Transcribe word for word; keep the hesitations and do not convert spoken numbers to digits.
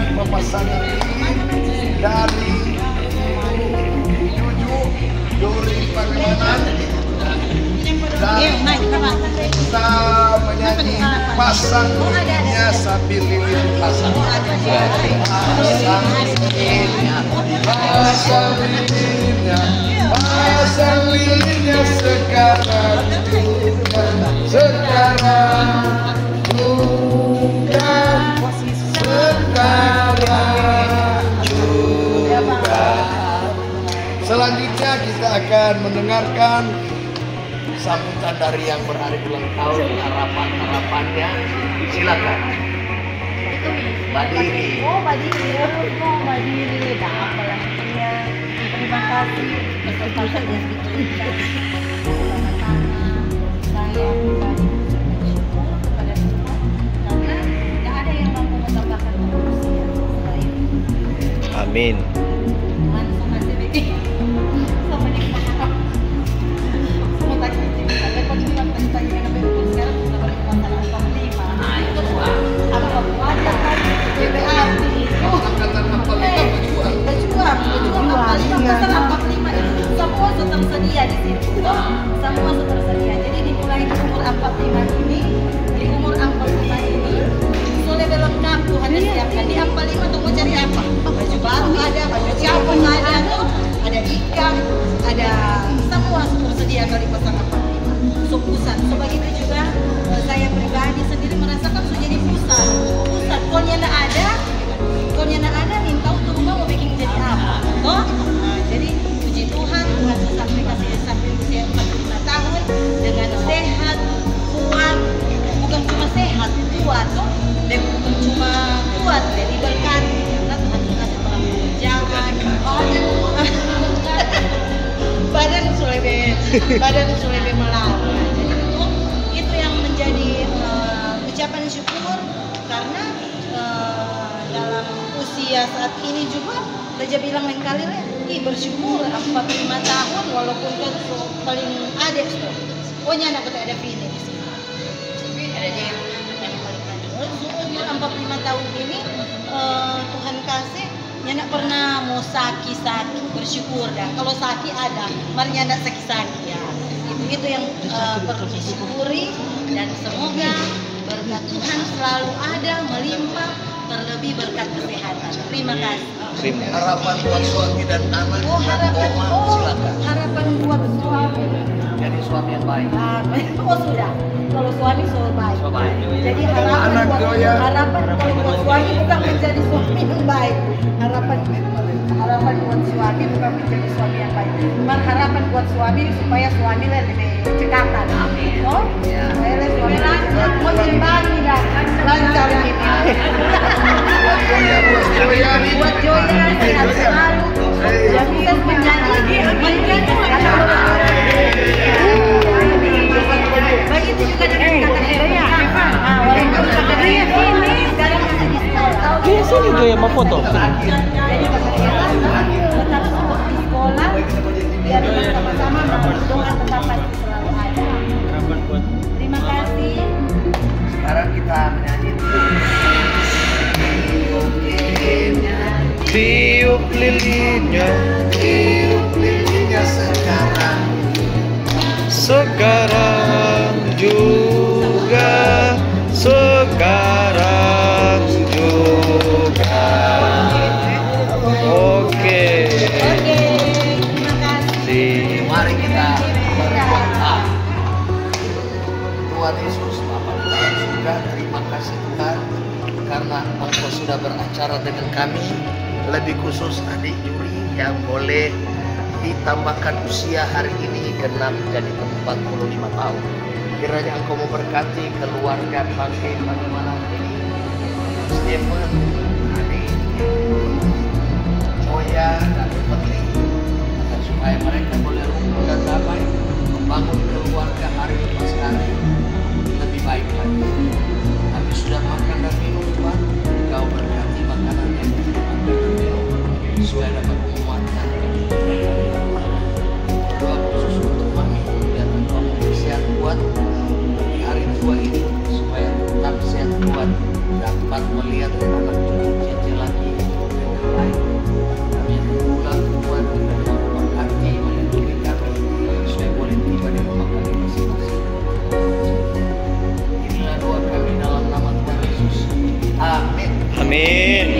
pemesanan ini dari Juju Duri Pagamanan dan kita menyanyi pasangnya sambil lilin pasang pasang lilinnya pasang lilinnya pasang lilinnya sekarang sekarang juga sekarang juga. Selanjutnya kita akan mendengarkan sambutan dari yang berhari ulang tahun, harapan-harapannya. Silakan Mbak Diri. Oh Mbak Diri, oh Mbak Diri, dah apalah namanya. Terima kasih kesempatan yang diberikan. Saya pribadi bersyukur kepada Tuhan karena tidak ada yang mampu menambahkan manusia selain Amin. Tuhan sama sedikit sama nikmat. Semua tak kecil, ada konsumen tadi yang lebih pun sekarang sudah berkembang dalam lima. Nah itu apa wadah kan B B A itu Angkatan empat puluh lima berjuang. berjuang berjuang empat puluh lima pasal empat puluh lima itu semua sudah tersedia di situ. Semua sudah tersedia. Jadi dimulai di umur empat puluh lima ini, di umur empat puluh lima ini sudah lengkap Tuhan siapkan. Di empat puluh lima tuh mau cari apa? Baju baru ada, baju siapa ada, ada ikan, ada semua sudah tersedia dari pasal empat puluh lima. So pusat. So begitu juga saya pribadi sendiri merasakan sudah jadi pusat. Pusat konya nak ada, konya nak ada nih tahu tuh rumah mau bikin jadi apa? Toh? Nah, jadi puji Tuhan, Tuhan sampai kasih sampai usia empat puluh lima tahun dengan sehat, kuat, bukan cuma sehat, kuat toh. Dan bukan cuma kuat, dan diberkati karena Tuhan juga telah menjaga badan sulebe, badan sulebe melarang. Jadi itu itu yang menjadi uh, ucapan syukur karena uh, dalam usia saat ini juga Raja bilang lain kali lah, ih bersyukur empat puluh lima tahun walaupun kan so, paling adik tuh, pokoknya anak kita ada pilih di sini, ada dia yang yang paling adik. Umur empat puluh lima tahun ini uh, Tuhan kasih, nyak pernah mau sakit-sakit bersyukur dah. Kalau sakit ada, mari nyak sakit-sakit ya. Itu itu yang uh, perlu disyukuri dan semoga berkat Tuhan selalu ada melimpah, terlebih berkat kesehatan. Terima kasih. Terima kasih. Harapan buat suami dan anak Oh dan harapan, oma, oh silakan. harapan buat suami. Jadi suami yang baik. Ah, oh sudah. Kalau suami suami baik. So baik. Jadi Kalau harapan anak buat doya. harapan kalau buat suami bukan menjadi suami yang baik. Harapan harapan buat suami bukan menjadi suami yang baik. Cuma harapan buat suami supaya suami lebih cekatan. Amin. Oh, ya. Supaya suami lancar, mau berbagi dan lancar ini. Buat Joya, buat Joya. Buat Joya sehat selalu. Yang kita menyanyi, menyanyi. Begitu juga dengan kakak Joya. Ah, walaupun kakak Joya ini sekarang masih di sekolah. Iya sini Joya mau foto. Jadi kakak Joya tetap di sekolah, biar sama-sama berdoa tetap pasti selalu ada. Terima kasih. Sekarang kita menyanyi Tiup lilinnya, tiup lilinnya sekarang. sekarang juga, sekarang juga. Oke. Oke, terima kasih. Mari kita berdoa. Tuhan Yesus, Bapa di dalam surga, terima kasih Tuhan karena Engkau sudah beracara dengan kami, lebih khusus adik Yuri yang boleh ditambahkan usia hari ini genap jadi empat puluh lima tahun. Kiranya Engkau memberkati keluarga kami bagaimana ini, Stephen, adik Joya dan Putri, supaya mereka boleh rukun dan damai membangun keluarga hari lepas hari lebih baik lagi. Kami sudah makan dan minum Tuhan, Engkau berkati makanan yang kita makan dan minum supaya dapat menguatkan doa khusus untuk kami biar Engkau memberi sehat kuat di hari tua ini supaya tetap sehat kuat dapat melihat anak Amin.